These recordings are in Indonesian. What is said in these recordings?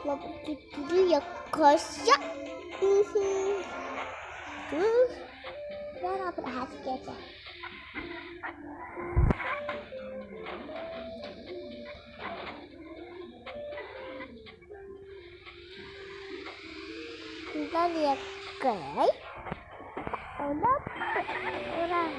mau pergi dulu ya guys ya. Udah berhasil aja. Kita lihat guys, udah orang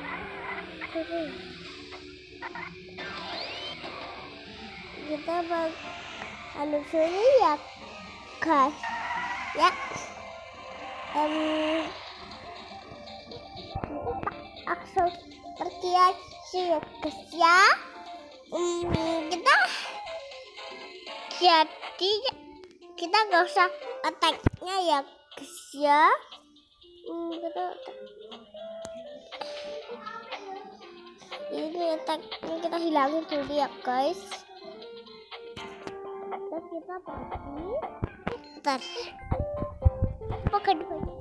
kita sini ya guys ya. Langsung pergi aja ya guys ya. Kita nggak usah attack-nya ya guys ya. Ini attack-nya kita hilangin dulu ya guys. Terus kita pergi. Bentar. Pakai di baju.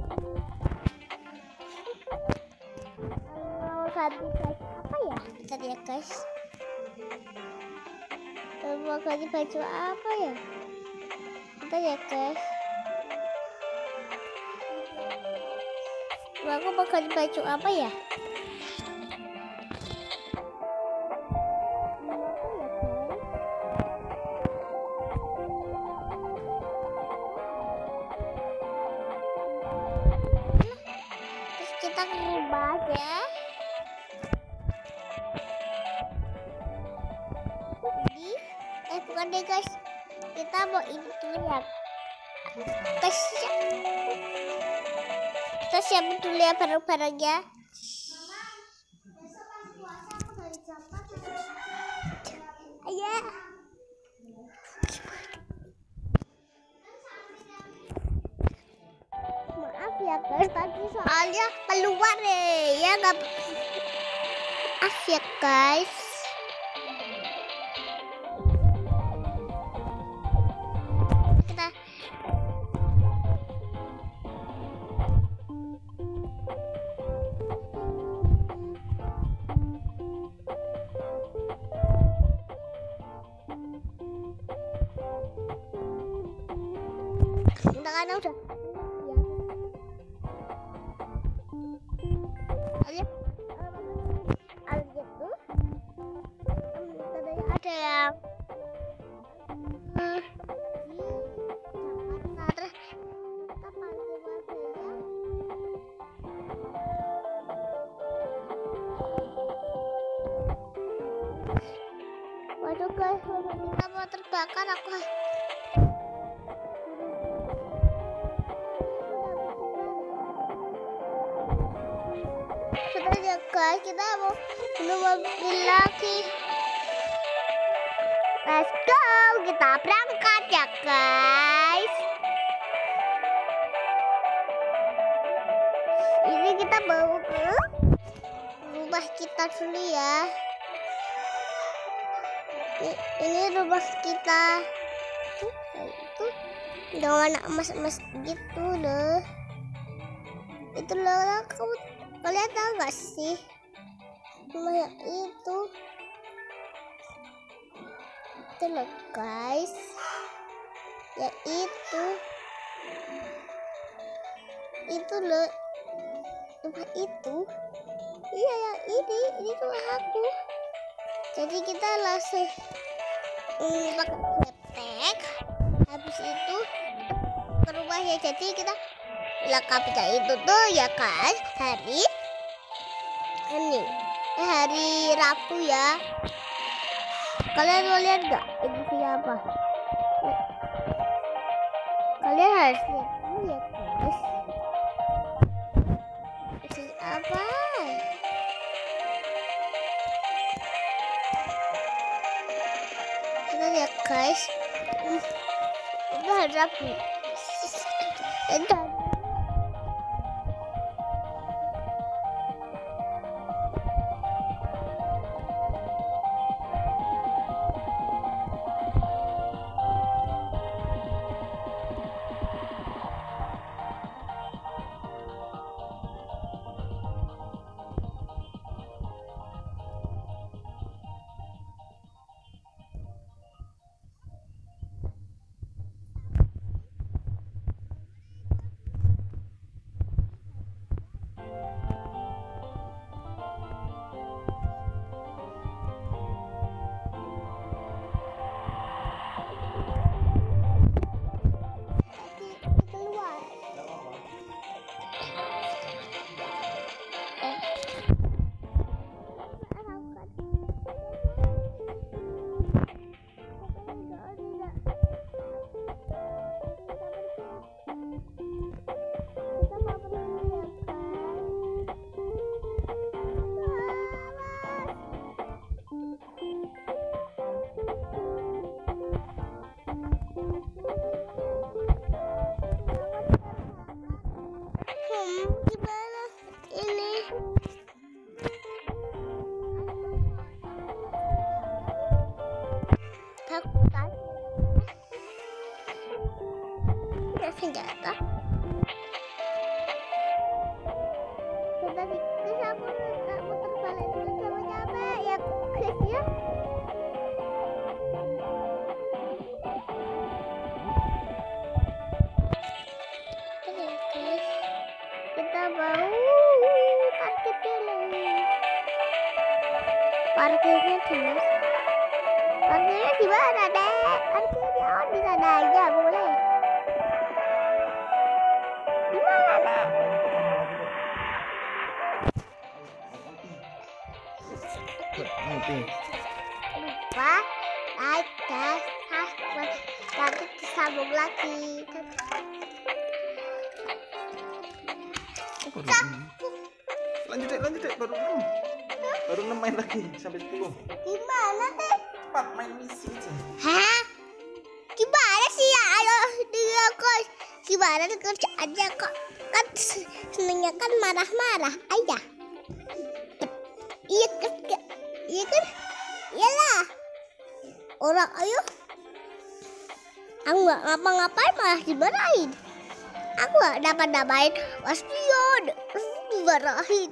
Mau ganti baju apa ya? Bentar ya guys. Mau ganti baju apa ya? Bentar ya guys. Aku mau ganti baju apa ya? Kita rubah aja. Bukan deh guys, kita mau ini dulu ya guys. Kita siapin dulu ya barang-barangnya. Ayo. Maaf ya guys, tadi soalnya keluar deh ya, nggak. Maaf ya guys. Tangannya udah ya. Lihat tuh, katanya ada yang terus kita panggil aja. Waduh guys, kita mau terbakar aku. Ya guys, kita mau bunuh mobil lagi. Let's go, kita berangkat ya guys. Ini kita bawa ke rumah kita dulu ya. Ini rumah kita. Itu udah warna emas-emas gitu loh. Itu loh, kalian tahu gak sih rumah yang itu loh guys, ya itu loh rumah itu. Iya yang ini rumah aku. Jadi kita langsung pakai getek, habis itu ke rumahnya. Jadi kita lengkapnya itu tuh ya guys, hari Rabu ya. Kalian mau lihat nggak ini siapa? Kalian harus lihat dulu ya guys. Ini apa? Kita lihat guys. Itu hari Rabu. Itu senjata. Tadi guys, aku nggak muter balik dulu sama capek ya guys ya. Oke guys, kita mau parkir dulu. Parkirnya jelas. Parkirnya di mana, Dek? Parkirnya di sana aja boleh. Di mana, Dek? Lupa, like, guys, subscribe, nanti disambung lagi. Lanjut deh, baru 6 main lagi sampai 10. Gimana, Dek? 4 main misi aja. Hah? Gimana sih ya? Ayo dia guys. Gimana kerjaannya kok? Kan senengnya kan marah-marah aja. Iya kan? Iya kan? Iyalah. Orang ayo. Aku nggak ngapa-ngapain malah dimarahin. Aku nggak dapat-dapain. Waspion. Dimarahin.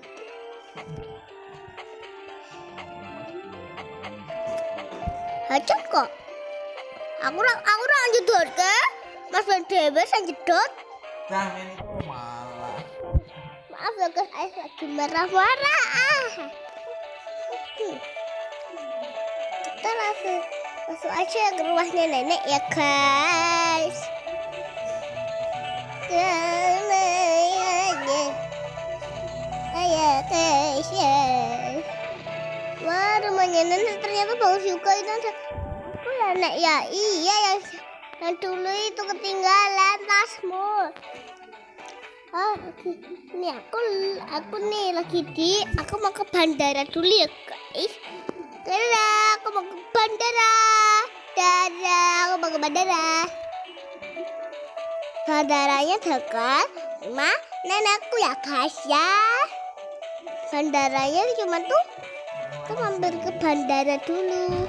Hajat kok. Aku lanjut ke Mas Dewi lanjut. Jangan itu malah. Maaf ya guys, Ais lagi marah-marah. Kita langsung masuk aja ke rumahnya nenek ya guys. Ayo guys ya. Wah, rumahnya nenek ternyata bagus juga itu. Aku ya nek ya, iya yang dulu itu ketinggalan tasmu. Oh, ini aku nih aku mau ke bandara dulu ya guys. Dadah, aku mau ke bandara. Dadah, aku mau ke bandara. Bandaranya dekat rumah nenekku ya guys ya. Bandaranya cuma tuh, kita mampir ke bandara dulu.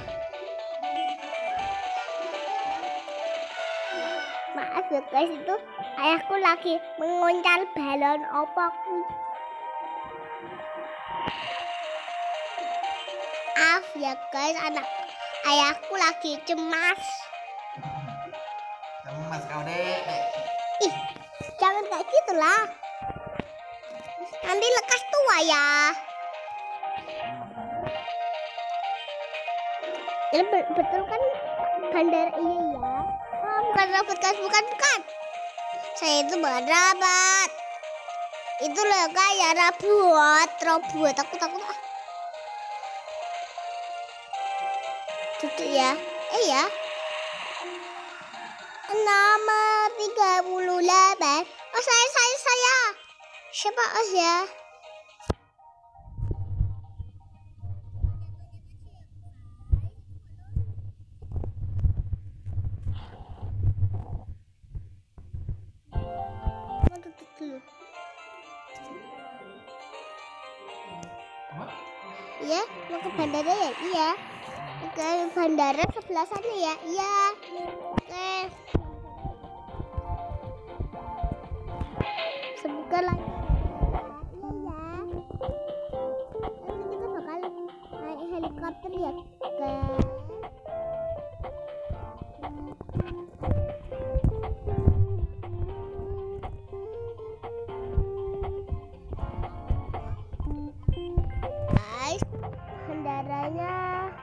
Maaf ya guys, itu ayahku lagi mengoncal balon opaku. Maaf ya guys, ayahku lagi cemas. Cemas kau dek. Ih, jangan kayak gitulah. Nanti lekas tua ya. Ini betul kan bandara ini ya? Oh, bukan robot guys, bukan. Saya itu bukan robot. Itu loh kayak robot. Aku takut. Duduk ya. Ya. Nomor 38. Oh, saya. Siapa ya? Iya, mau ke bandara ya? Iya. Ke bandara sebelah sana ya? Iya. Oke. Semoga lagi. Iya ya. Nanti kita bakal naik helikopter ya, guys. Bandaranya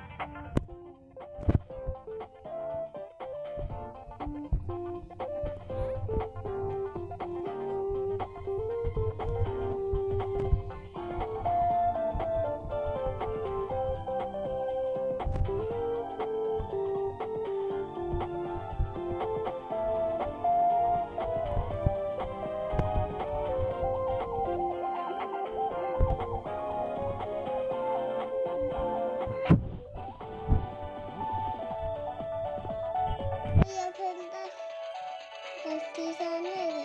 di sana ya.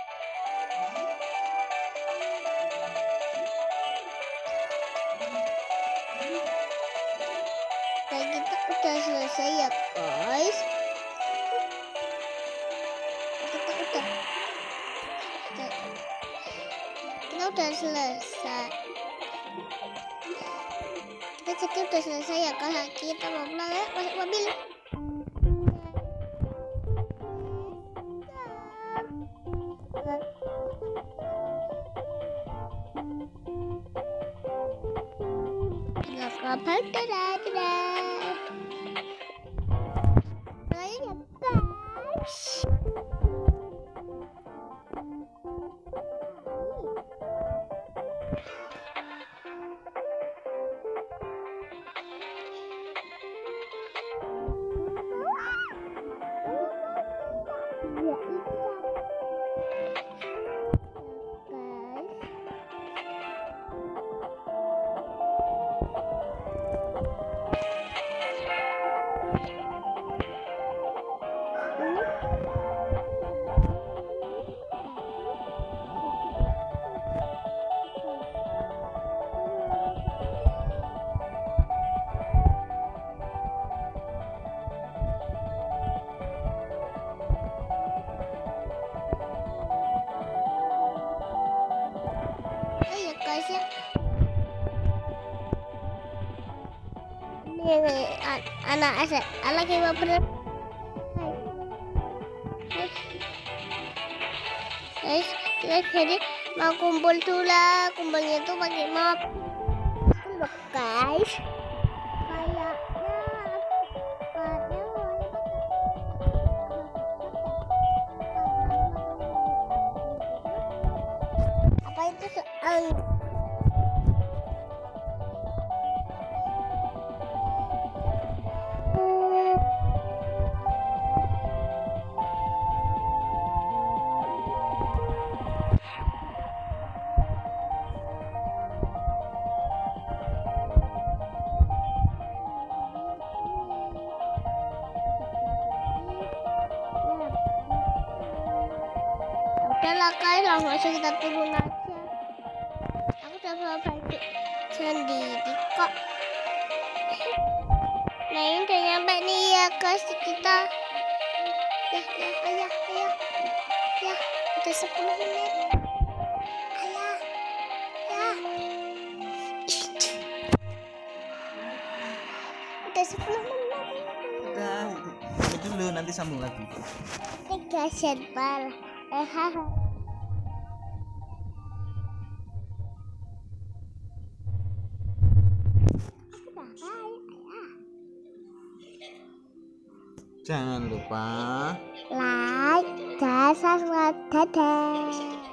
Nah, kita udah selesai ya guys. Kita udah udah selesai. Kita udah selesai ya Kak. Kita mau pulang ya, masuk mobil. Kabar dadah. Ayo ya guys. Ini anak lagi mau berenang. Guys, jadi mau kumpul dulu lah. Kumpulnya tuh pakai map. Look guys, kayaknya apa itu soal udahlah guys, langsung kita turun aja. Aku udah bawa baju sendiri kok. Nah ini udah nyampe nih ya guys kita. Ya udah 10 menit. Udah 10 menit. Udah dulu, nanti sambung lagi. Tiga serbar. Jangan lupa like dan subscribe. Dadah.